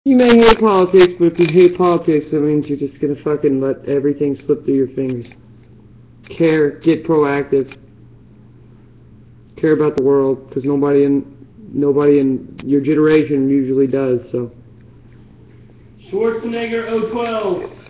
You may hate politics, but if you hate politics, that means you're just gonna fucking let everything slip through your fingers. Care, get proactive. Care about the world, because nobody in your generation usually does, so. Schwarzenegger 012.